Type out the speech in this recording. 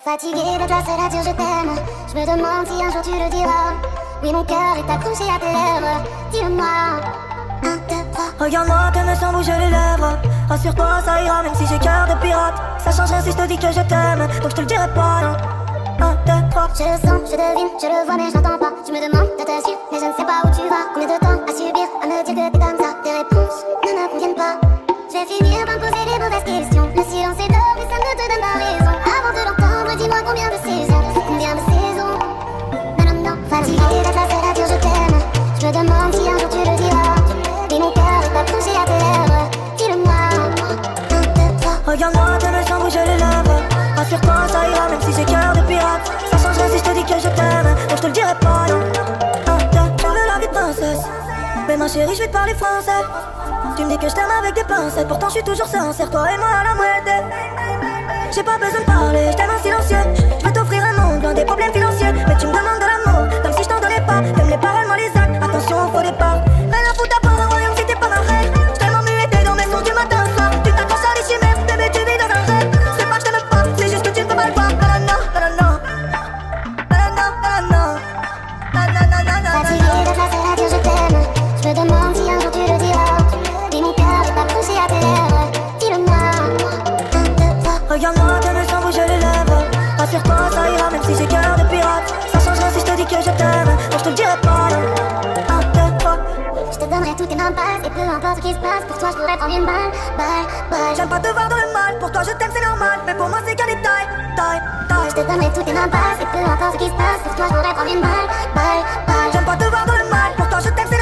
Fatiguée d'être la seule à dire je t'aime. Je me demande si un jour tu le diras. Oui, mon cœur est accroché à tes lèvres. Dis-le-moi. 1, 2, 3. Regarde-moi comme sans bouger les lèvres. Rassure-toi, ça ira même si j'ai cœur de pirate. Ça change rien si je te dis que je t'aime, donc je te le dirai pas, non. 1, 2, 3. Je le sens, je devine, je le vois mais je n'entends pas. Je me demande de te suivre mais je ne sais pas où tu vas. Combien de temps à subir, à me dire que t'es comme ça. Tes réponses ne me conviennent pas. Je vais finir par me poser les mauvaises questions. Le silence est d'or mais ça ne te donne pas raison. Avant de l'entendre, dis-moi combien de saisons. Combien de saisons. Non, non, non. Fatiguée d'être la seule à dire je t'aime. Je me demande si un jour tu le diras. Mais mon cœur est accroché à tes lèvres. Dis-le-moi. 1, 2, 3. Regarde-moi comme sans bouger les lèvres. Rassure-toi, ça ira même si j'ai cœur de pirate. Ça change rien si je te dis que je t'aime, donc je te le dirai pas, non. 1, 2, je veux la vie de princesse. Mais ma chérie, je vais te parler français. Tu me dis que je t'aime avec des pincettes. Pourtant je suis toujours sincère, toi et moi à la moitié. J'ai pas besoin de parler, je t'aime en silencieux. Je veux t'offrir un monde, loin des problèmes financiers. Mais tu me demandes de l'amour, comme si je t'en donnais pas. T'aimes les paroles, moi les actes, attention au faux départ. Rien à foutre d'avoir un royaume si t'es pas ma reine. Je t'aime en muet, t'es dans mes sons du matin au soir. Tu t'accroches à des chimères, bébé tu vis dans un rêve. C'est pas que je t'aime pas, c'est juste que tu ne peux pas le voir. Fatiguée d'être la seule à dire je t'aime. Je me demande si un jour tu le diras. Et mon cœur est accroché à tes lèvres. Dis-le-moi. 1, 2, 3. Regarde-moi comme sans bouger les lèvres. Rassure-toi, ça ira même si j'ai cœur de pirate. Ça change rien si je te dis que je t'aime, donc je te le dirai pas, non. 1, 2, 3. Je te donnerai toutes tes mains passes. Et peu importe ce qui se passe, pour toi je pourrais prendre une balle. Balle. J'aime pas te voir dans le mal, pour toi je t'aime c'est normal. Mais pour moi c'est qu'un détail, taille. Je te donnerai toutes tes mains passes. Et peu importe ce qui se passe, pour toi je pourrais prendre une balle. J'aime pas te voir dans le mal, pour toi je t'aime c'est